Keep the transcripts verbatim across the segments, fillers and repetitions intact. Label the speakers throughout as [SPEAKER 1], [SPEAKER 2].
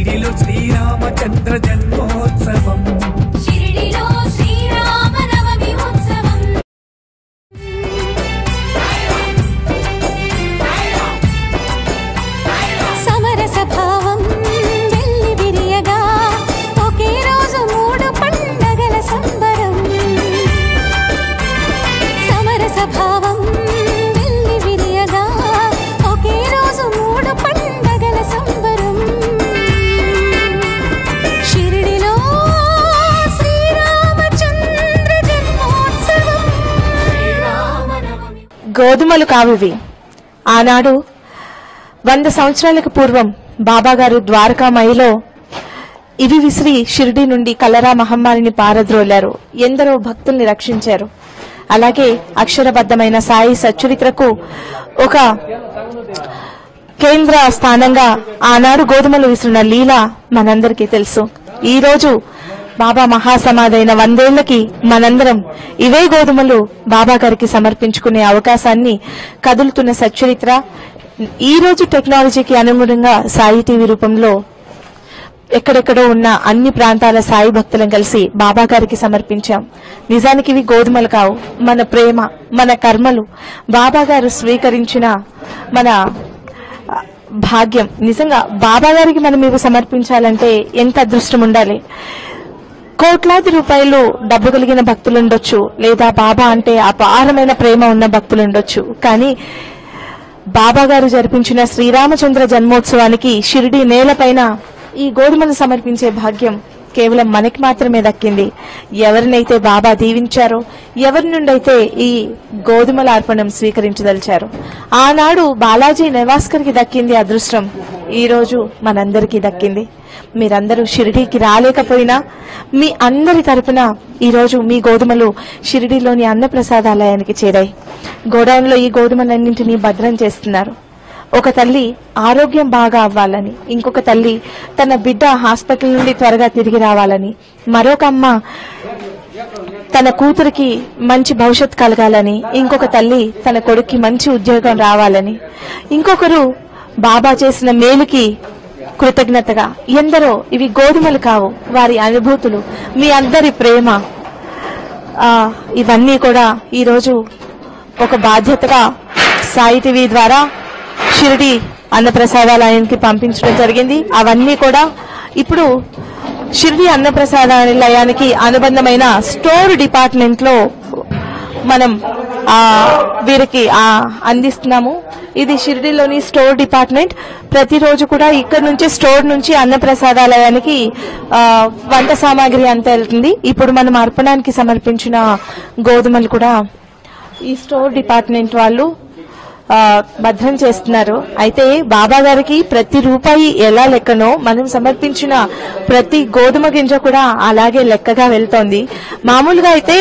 [SPEAKER 1] షిరిడిలో శ్రీరామచంద్ర జన్మోత్సవం షిరిడిలో శ్రీరామనవమి ఉత్సవం సమరస భావం వెల్లి విరియగా ఒకే రోజు మూడు పండగల సంబరం సమరస భావం వెల్లి విరియగా ఒకే రోజు మూడు పండగల సంబరం షిరిడిలో శ్రీరామచంద్ర జన్మోత్సవం శ్రీరామనవమి.
[SPEAKER 2] గోధుమలు కావివి. ఆనాడు వంద సంవత్సరాలకు పూర్వం బాబాగారు ద్వారకామయిలో ఇవి విసిరి షిరిడి నుండి కలరా మహమ్మారిని పారద్రోలారు. ఎందరో భక్తుల్ని రక్షించారు. అలాగే అక్షరబద్ధమైన సాయి సచ్చరిత్రకు ఒక కేంద్ర స్థానంగా ఆనాడు గోధుమలు విసిరిన లీల మనందరికీ తెలుసు. ఈ రోజు బాబా మహాసమాధైన వందేళ్లకి మనందరం ఇవే గోధుమలు బాబా గారికి సమర్పించుకునే అవకాశాన్ని కదులుతున్న సచ్చరిత్ర ఈ రోజు టెక్నాలజీకి అనుగుణంగా సాయి టీవీ రూపంలో ఎక్కడెక్కడో ఉన్న అన్ని ప్రాంతాల సాయి భక్తులను కలిసి బాబా గారికి సమర్పించాం. నిజానికి ఇవి గోధుమలు కావు, మన ప్రేమ, మన కర్మలు బాబా గారు స్వీకరించిన మన భాగ్యం. నిజంగా బాబా గారికి మనం ఇవి సమర్పించాలంటే ఎంత అదృష్టం ఉండాలి. కోట్లాది రూపాయలు డబ్బు కలిగిన భక్తులు ఉండొచ్చు, లేదా బాబా అంటే అపారమైన ప్రేమ ఉన్న భక్తులు ఉండొచ్చు. కానీ బాబా గారు జరిపించిన శ్రీరామచంద్ర జన్మోత్సవానికి షిరిడి నేలపైన ఈ గోధుమను సమర్పించే భాగ్యం కేవలం మనకి మాత్రమే దక్కింది. ఎవరినైతే బాబా దీవించారో, ఎవరి నుండైతే ఈ గోధుమల అర్పణం స్వీకరించదలిచారు, ఆనాడు బాలాజీ నెవాస్కర్కి దక్కింది అదృష్టం, ఈ రోజు మనందరికీ దక్కింది. మీరందరూ షిరిడీకి రాలేకపోయినా మీ అందరి తరపున ఈ రోజు మీ గోధుమలు షిరిడీలోని అన్నప్రసాదాలయానికి చేరాయి. గోడౌన్లో ఈ గోధుమలన్నింటినీ భద్రం చేస్తున్నారు. ఒక తల్లి ఆరోగ్యం బాగా అవ్వాలని, ఇంకొక తల్లి తన బిడ్డ హాస్పిటల్ నుండి త్వరగా తిరిగి రావాలని, మరొక అమ్మ తన కూతురికి మంచి భవిష్యత్ కలగాలని, ఇంకొక తల్లి తన కొడుక్కి మంచి ఉద్యోగం రావాలని, ఇంకొకరు బాబా చేసిన మేలుకి కృతజ్ఞతగా, ఎందరో ఇవి గోధుమలు కావు, వారి అనుభూతులు, మీ అందరి ప్రేమ, ఇవన్నీ కూడా ఈరోజు ఒక బాధ్యతగా సాయి టీవీ ద్వారా షిరిడి అన్నప్రసాదాలయానికి పంపించడం జరిగింది. అవన్నీ కూడా ఇప్పుడు షిరిడి అన్నప్రసాదాలయానికి అనుబంధమైన స్టోర్ డిపార్ట్మెంట్ లో మనం వీరికి అందిస్తున్నాము. ఇది షిరిడిలోని స్టోర్ డిపార్ట్మెంట్. ప్రతిరోజు కూడా ఇక్కడ నుంచి స్టోర్ నుంచి అన్నప్రసాదాలయానికి వంట సామాగ్రి అంతా వెళ్తుంది. ఇప్పుడు మనం అర్పణానికి సమర్పించిన గోధుమలు కూడా ఈ స్టోర్ డిపార్ట్మెంట్ వాళ్ళు భద్రం చేస్తున్నారు. అయితే బాబా గారికి ప్రతి రూపాయి ఎలా లెక్కనో మనం సమర్పించిన ప్రతి గోధుమ గింజ కూడా అలాగే లెక్కగా వెళ్తోంది. మామూలుగా అయితే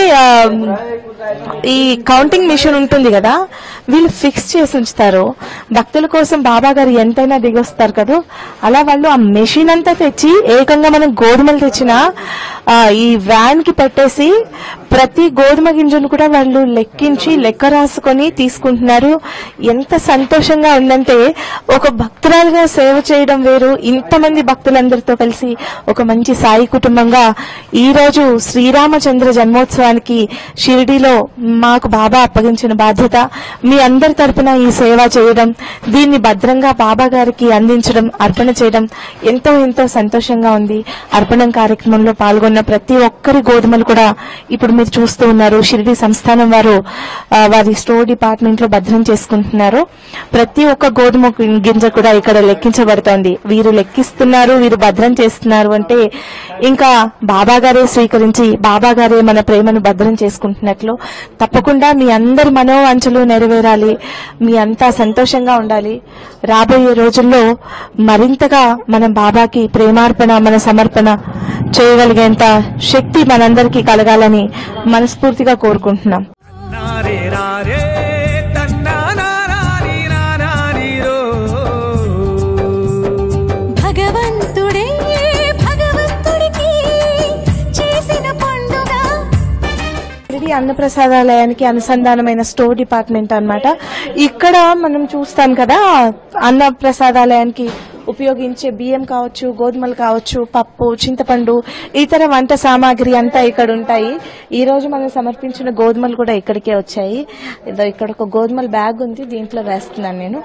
[SPEAKER 2] ఈ కౌంటింగ్ మిషన్ ఉంటుంది కదా, వీళ్ళు ఫిక్స్ చేసి ఉంచుతారు. భక్తుల కోసం బాబా గారు ఎంతైనా దిగొస్తారు కదా, అలా వాళ్ళు ఆ మెషిన్ అంతా తెచ్చి ఏకంగా మనం గోధుమలు తెచ్చిన ఈ వ్యాన్ కి పెట్టేసి ప్రతి గోధుమ గింజను కూడా వాళ్ళు లెక్కించి లెక్క రాసుకొని తీసుకుంటున్నారు. ఎంత సంతోషంగా ఉందంటే, ఒక భక్తురాలుగా సేవ చేయడం వేరు, ఇంతమంది భక్తులందరితో కలిసి ఒక మంచి సాయి కుటుంబంగా ఈ రోజు శ్రీరామచంద్ర జన్మోత్సవానికి షిరిడీలో మాకు బాబా అప్పగించిన బాధ్యత. మీ అందరి తరపున ఈ సేవ చేయడం, దీన్ని భద్రంగా బాబా గారికి అందించడం, అర్పణ చేయడం ఎంతో ఎంతో సంతోషంగా ఉంది. అర్పణం కార్యక్రమంలో పాల్గొన్న ప్రతి ఒక్కరి గోధుమలు కూడా ఇప్పుడు మీరు చూస్తూ ఉన్నారు. షిరిడి సంస్థానం వారు వారి స్టోర్ డిపార్ట్మెంట్ లో భద్రం చేసుకుంటున్నారు. ప్రతి ఒక్క గోధుమ గింజ కూడా ఇక్కడ లెక్కించబడుతోంది. వీరు లెక్కిస్తున్నారు, వీరు భద్రం చేస్తున్నారు అంటే ఇంకా బాబా గారే స్వీకరించి బాబా గారే మన ప్రేమను భద్రం చేసుకుంటున్నట్లు. తప్పకుండా మీ అందరి మనోవాంఛలు నెరవేరాలి, మీ అంతా సంతోషంగా ఉండాలి. రాబోయే రోజుల్లో మరింతగా మనం బాబాకి ప్రేమార్పణ, మన సమర్పణ చేయగలిగేంత శక్తి మనందరికీ కలగాలని మనస్ఫూర్తిగా కోరుకుంటున్నాం.
[SPEAKER 1] భగవంతుడే భగవంతుడికి చేసిన పండుగ
[SPEAKER 2] ఇది అన్నప్రసాదాలయానికి అనుసంధానమైన స్టోర్ డిపార్ట్మెంట్ అన్నమాట. ఇక్కడ మనం చూస్తాం కదా, అన్నప్రసాదాలయానికి ఉపయోగించే బియ్యం కావచ్చు, గోధుమలు కావచ్చు, పప్పు, చింతపండు, ఇతర వంట సామాగ్రి అంతా ఇక్కడ ఉంటాయి. ఈ రోజు మనం సమర్పించిన గోధుమలు కూడా ఇక్కడికే వచ్చాయి. ఇదో ఇక్కడ ఒక గోధుమల బ్యాగ్ ఉంది, దీంట్లో వేస్తున్నాను నేను.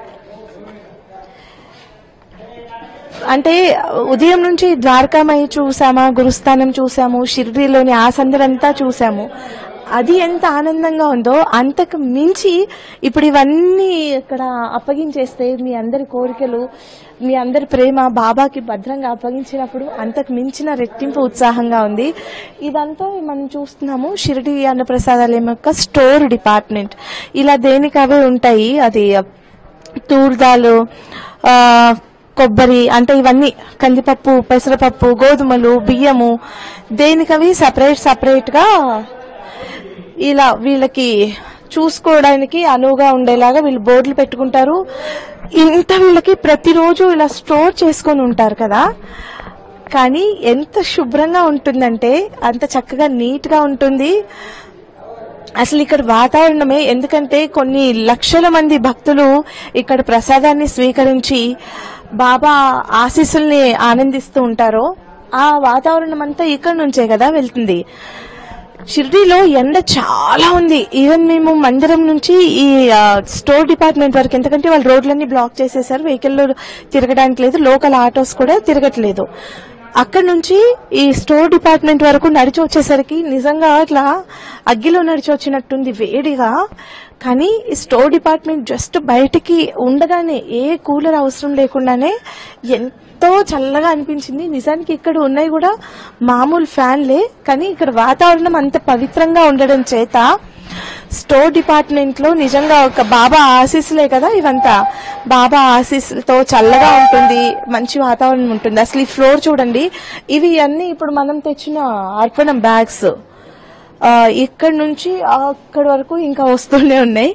[SPEAKER 2] అంటే ఉదయం నుంచి ద్వారకామయ్య చూసామా, గురుస్థానం చూసాము, షిర్డీలోని ఆ సందరంతా చూసాము. అది ఎంత ఆనందంగా ఉందో అంతకు మించి ఇప్పుడు ఇవన్నీ ఇక్కడ అప్పగించేస్తే మీ అందరి కోరికలు, మీ అందరి ప్రేమ బాబాకి భద్రంగా అప్పగించినప్పుడు అంతకు మించిన రెట్టింపు ఉత్సాహంగా ఉంది. ఇదంతా మనం చూస్తున్నాము షిరిడి అన్నప్రసాదాలయం యొక్క స్టోర్ డిపార్ట్మెంట్. ఇలా దేనికి అవే ఉంటాయి. అది తూర్దాలు, ఆ కొబ్బరి, అంటే ఇవన్నీ కందిపప్పు, పెసరపప్పు, గోధుమలు, బియ్యము, దేనికవి సపరేట్ సపరేట్ గా ఇలా వీళ్ళకి చూసుకోవడానికి అనువుగా ఉండేలాగా వీళ్ళు బోర్డులు పెట్టుకుంటారు. ఇంత వీళ్ళకి ప్రతిరోజు ఇలా స్టోర్ చేసుకొని ఉంటారు కదా. కానీ ఎంత శుభ్రంగా ఉంటుందంటే అంత చక్కగా నీట్ గా ఉంటుంది. అసలు ఇక్కడ వాతావరణమే, ఎందుకంటే కొన్ని లక్షల మంది భక్తులు ఇక్కడ ప్రసాదాన్ని స్వీకరించి బాబా ఆశీస్సుల్ని ఆనందిస్తూ ఉంటారో ఆ వాతావరణం అంతా ఇక్కడ నుంచే కదా వెళ్తుంది. షిర్డీలో ఎండ చాలా ఉంది. ఈవెన్ మేము మందిరం నుంచి ఈ స్టోర్ డిపార్ట్మెంట్ వరకు, ఎందుకంటే వాళ్ళు రోడ్లన్నీ బ్లాక్ చేసేసారు, వెహికల్ తిరగడానికి లేదు, లోకల్ ఆటోస్ కూడా తిరగట్లేదు. అక్కడ నుంచి ఈ స్టోర్ డిపార్ట్మెంట్ వరకు నడిచి వచ్చేసరికి నిజంగా అట్లా అగ్గిలో నడిచి వచ్చినట్టుంది వేడిగా. కానీ ఈ స్టోర్ డిపార్ట్మెంట్ జస్ట్ బయటికి ఉండగానే ఏ కూలర్ అవసరం లేకుండానే ఎంతో చల్లగా అనిపించింది. నిజానికి ఇక్కడ ఉన్నాయి కూడా మామూలు ఫ్యాన్లే, కానీ ఇక్కడ వాతావరణం అంత పవిత్రంగా ఉండడం చేత స్టోర్ డిపార్ట్మెంట్ లో నిజంగా ఒక బాబా ఆశీస్సులే కదా ఇవంతా. బాబా ఆశీస్సులతో చల్లగా ఉంటుంది, మంచి వాతావరణం ఉంటుంది. అసలు ఈ ఫ్లోర్ చూడండి, ఇవి అన్ని ఇప్పుడు మనం తెచ్చిన అర్పణం బ్యాగ్స్. ఇక్కడ నుంచి అక్కడి వరకు ఇంకా వస్తూనే ఉన్నాయి,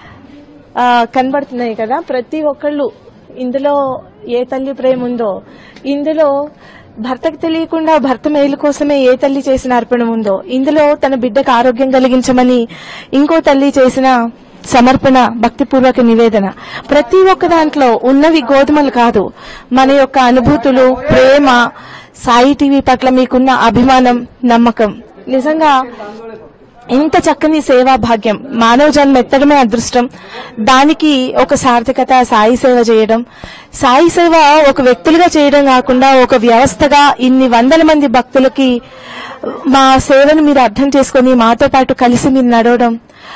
[SPEAKER 2] కనబడుతున్నాయి కదా. ప్రతి ఒక్కళ్ళు ఇందులో ఏ తల్లి ప్రేమ ఉందో, ఇందులో భర్తకు తెలియకుండా భర్త మేలు కోసమే ఏ తల్లి చేసిన అర్పణం ఉందో, ఇందులో తన బిడ్డకు ఆరోగ్యం కలిగించమని ఇంకో తల్లి చేసిన సమర్పణ, భక్తిపూర్వక నివేదన, ప్రతి ఒక్క దాంట్లో ఉన్నవి గోధుమలు కాదు, మన యొక్క అనుభూతులు, ప్రేమ, సాయి టీవీ పట్ల మీకున్న అభిమానం, నమ్మకం. నిజంగా ఇంత చక్కని సేవా భాగ్యం, మానవ జన్మ ఎత్తడమే అదృష్టం. దానికి ఒక సార్థకత సాయి సేవ చేయడం. సాయి సేవ ఒక వ్యక్తులుగా చేయడం కాకుండా ఒక వ్యవస్థగా ఇన్ని వందల మంది భక్తులకి మా సేవను మీరు అర్థం చేసుకుని మాతో పాటు కలిసి మీరు నడవడం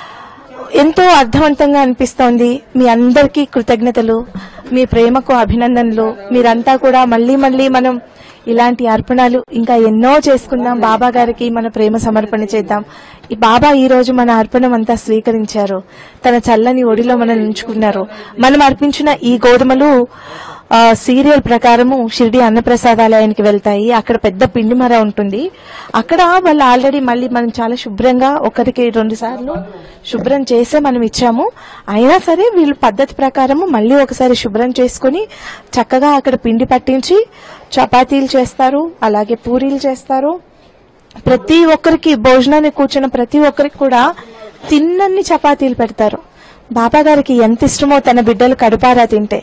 [SPEAKER 2] ఎంతో అర్థవంతంగా అనిపిస్తోంది. మీ అందరికీ కృతజ్ఞతలు, మీ ప్రేమకు అభినందనలు. మీరంతా కూడా మళ్లీ మళ్లీ మనం ఇలాంటి అర్పణలు ఇంకా ఎన్నో చేసుకుందాం. బాబా గారికి మన ప్రేమ సమర్పణ చేద్దాం. ఈ బాబా ఈ రోజు మన అర్పణం అంతా స్వీకరించారు, తన చల్లని ఒడిలో మనం ఉంచుకున్నారు. మనం అర్పించిన ఈ గోధుమలు సీరియల్ ప్రకారము షిరిడి అన్నప్రసాదాలయానికి వెళ్తాయి. అక్కడ పెద్ద పిండి మర ఉంటుంది. అక్కడ వాళ్ళు ఆల్రెడీ మళ్ళీ మనం చాలా శుభ్రంగా ఒకరికి రెండు సార్లు శుభ్రం చేసే మనం ఇచ్చాము. అయినా సరే వీళ్ళు పద్ధతి ప్రకారము మళ్ళీ ఒకసారి శుభ్రం చేసుకుని చక్కగా అక్కడ పిండి పట్టించి చపాతీలు చేస్తారు, అలాగే పూరీలు చేస్తారు. ప్రతి ఒక్కరికి భోజనానికి కూర్చున్న ప్రతి ఒక్కరికి కూడా తిన్నన్ని చపాతీలు పెడతారు. బాబా గారికి ఎంత ఇష్టమో తన బిడ్డలు కడుపారా తింటే.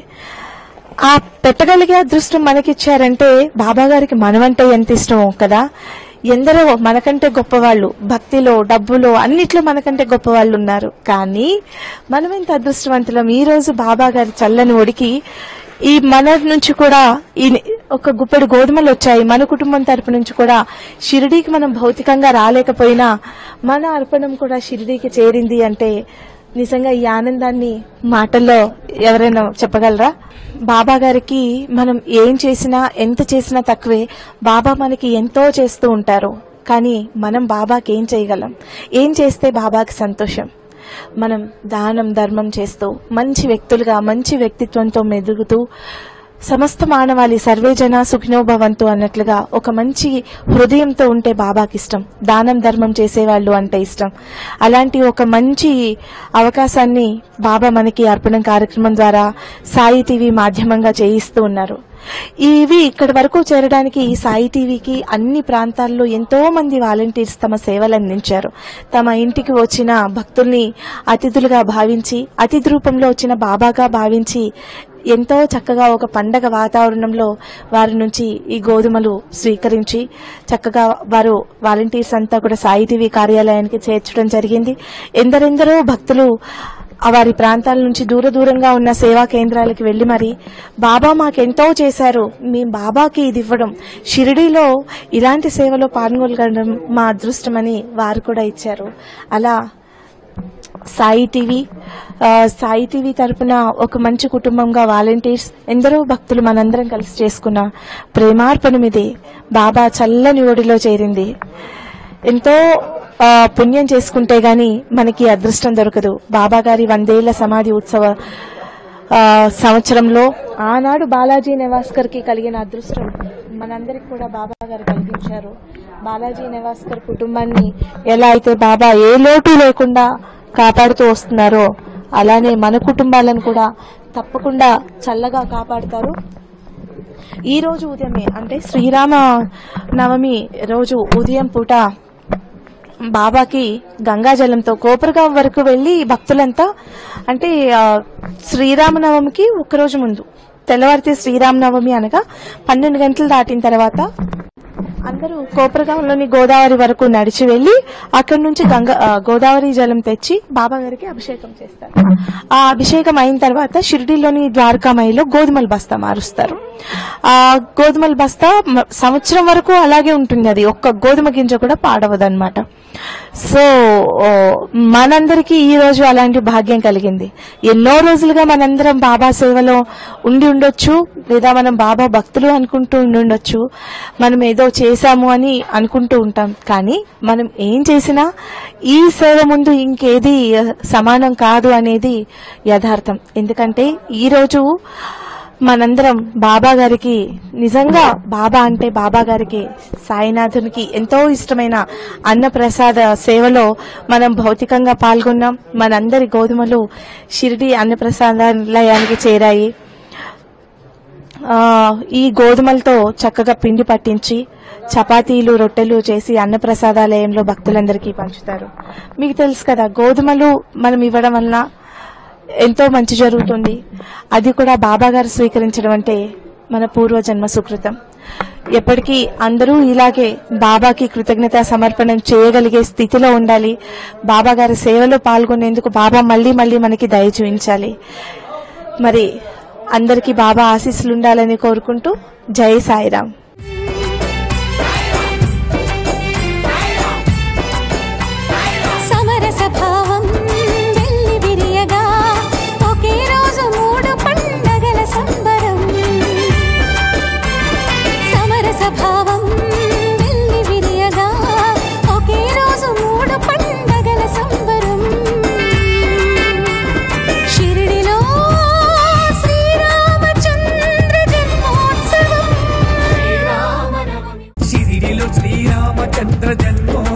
[SPEAKER 2] ఆ పెట్టగలిగే అదృష్టం మనకిచ్చారంటే బాబా గారికి మనమంటే ఎంత ఇష్టమో కదా. ఎందరో మనకంటే గొప్పవాళ్లు, భక్తిలో, డబ్బులో, అన్నిట్లో మనకంటే గొప్పవాళ్లు ఉన్నారు. కానీ మనం ఎంత అదృష్టవంతులం. ఈ రోజు బాబా గారి చల్లని ఒడికి ఈ మన నుంచి కూడా ఈ ఒక గుప్పెడు గోధుమలు వచ్చాయి. మన కుటుంబం తరపు నుంచి కూడా షిరిడీకి మనం భౌతికంగా రాలేకపోయినా మన అర్పణం కూడా షిరిడీకి చేరింది అంటే నిజంగా ఈ ఆనందాన్ని మాటల్లో ఎవరైనా చెప్పగలరా? బాబా గారికి మనం ఏం చేసినా ఎంత చేసినా తక్కువే. బాబా మనకి ఎంతో చేస్తూ ఉంటారు. కానీ మనం బాబాకి ఏం చేయగలం? ఏం చేస్తే బాబాకి సంతోషం? మనం దానం ధర్మం చేస్తూ మంచి వ్యక్తులుగా మంచి వ్యక్తిత్వంతో మెదుగుతూ సమస్త మానవాళి సర్వే జన సుఖినో భవంతు అన్నట్లుగా ఒక మంచి హృదయంతో ఉంటే బాబాకి ఇష్టం. దానం ధర్మం చేసేవాళ్లు అంటే ఇష్టం. అలాంటి ఒక మంచి అవకాశాన్ని బాబా మనకి అర్పణం కార్యక్రమం ద్వారా సాయి టీవీ మాధ్యమంగా చేయిస్తూ ఉన్నారు. ఇవి ఇక్కడి వరకు చేరడానికి సాయి టీవీకి అన్ని ప్రాంతాల్లో ఎంతో మంది వాలంటీర్స్ తమ సేవలు అందించారు. తమ ఇంటికి వచ్చిన భక్తుల్ని అతిథులుగా భావించి, అతిథి రూపంలో వచ్చిన బాబాగా భావించి ఎంతో చక్కగా ఒక పండగ వాతావరణంలో వారి నుంచి ఈ గోధుమలు స్వీకరించి చక్కగా వారు వాలంటీర్స్ అంతా కూడా సాయి టీవీ కార్యాలయానికి చేర్చడం జరిగింది. ఎందరెందరో భక్తులు వారి ప్రాంతాల నుంచి దూర దూరంగా ఉన్న సేవా కేంద్రాలకు వెళ్లి మరి బాబా మాకెంతో చేశారు, మేము బాబాకి ఇది ఇవ్వడం, షిరిడీలో ఇలాంటి సేవలో పాల్గొనడం మా అదృష్టమని వారు కూడా ఇచ్చారు. అలా సాయి టీవీ సాయి టీవీ తరపున ఒక మంచి కుటుంబంగా వాలంటీర్స్ ఎందరో భక్తులు మనందరం కలిసి చేసుకున్న ప్రేమార్పణం ఇది బాబా చల్లని ఒడిలో చేరింది. ఎంతో పుణ్యం చేసుకుంటే గాని మనకి అదృష్టం దొరకదు. బాబా గారి వందేళ్ల సమాధి ఉత్సవ సంవత్సరంలో ఆనాడు బాలాజీ నెవాస్కర్ కి కలిగిన అదృష్టం మనందరికి కూడా బాబా గారు కలిగించారు. బాలాజీ నెవాస్కర్ కుటుంబాన్ని ఎలా అయితే బాబా ఏ లోటు లేకుండా కాపాడుతూ వస్తున్నారో అలానే మన కుటుంబాలను కూడా తప్పకుండా చల్లగా కాపాడుతారు. ఈ రోజు ఉదయమే అంటే శ్రీరామ నవమి రోజు ఉదయం పూట బాబాకి గంగాజలంతో కోపరగాం వరకు వెళ్లి భక్తులంతా అంటే శ్రీరామనవమికి ఒక్కరోజు ముందు తెల్లవారితే శ్రీరామనవమి అనగా పన్నెండు గంటలు దాటిన తర్వాత అందరూ కోపరగాంలోని గోదావరి వరకు నడిచి వెళ్లి అక్కడి నుంచి గంగా గోదావరి జలం తెచ్చి బాబా గారికి అభిషేకం చేస్తారు. ఆ అభిషేకం అయిన తర్వాత షిరిడీలోని ద్వారకామాయిలో గోధుమల బస్తా మారుస్తారు. ఆ గోధుమల బస్తా సంవత్సరం వరకు అలాగే ఉంటుంది, అది ఒక్క గోధుమ గింజ కూడా పాడవదన్నమాట. సో మనందరికీ ఈ రోజు అలాంటి భాగ్యం కలిగింది. ఎన్నో రోజులుగా మనందరం బాబా సేవలో ఉండి ఉండొచ్చు, లేదా మనం బాబా భక్తులు అనుకుంటూ ఉండి ఉండొచ్చు, మనం ఏదో చేశాము అని అనుకుంటూ ఉంటాం. కానీ మనం ఏం చేసినా ఈ సేవ ముందు ఇంకేది సమానం కాదు అనేది యథార్థం. ఎందుకంటే ఈ రోజు మనందరం బాబా గారికి నిజంగా బాబా అంటే బాబా గారికి సాయినాథునికి ఎంతో ఇష్టమైన అన్నప్రసాద సేవలో మనం భౌతికంగా పాల్గొన్నాం. మనందరి గోధుమలు షిరిడి అన్నప్రసాదాలయానికి చేరాయి. ఈ గోధుమలతో చక్కగా పిండి పట్టించి చపాతీలు రొట్టెలు చేసి అన్నప్రసాదాలయంలో భక్తులందరికీ పంచుతారు. మీకు తెలుసు కదా, గోధుమలు మనం ఇవ్వడం వలన ఎంతో మంచి జరుగుతుంది. అది కూడా బాబా గారు స్వీకరించడం అంటే మన పూర్వజన్మ సుకృతం. ఎప్పటికీ అందరూ ఇలాగే బాబాకి కృతజ్ఞత సమర్పణం చేయగలిగే స్థితిలో ఉండాలి. బాబా గారి సేవలో పాల్గొనేందుకు బాబా మళ్లీ మళ్లీ మనకి దయ చూపించాలి. మరి అందరికీ బాబా ఆశీస్సులు ఉండాలని కోరుకుంటూ జై సాయిరాం.
[SPEAKER 1] సమరసభావం వెల్లి విరియగా ఒకే రోజు మూడు పండగల సంబరం. సమరసభావం వెల్లి విరియగా ఒకే రోజు మూడు పండగల సంబరం. షిరిడిలో శ్రీరామచంద్ర జన్మోత్సవం.
[SPEAKER 3] షిరిడిలో శ్రీరామచంద్ర జన్మోత్సవం